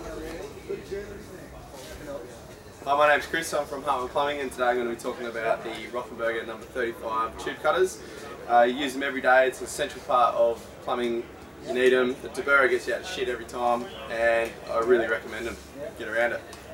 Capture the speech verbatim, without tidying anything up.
Hi, my name's Chris, I'm from Hartmann Plumbing, and today I'm going to be talking about the Rothenberger number thirty-five tube cutters. Uh, you use them every day, it's an essential part of plumbing. You need them. The Tabura gets you out of shit every time, and I really recommend them. Get around it.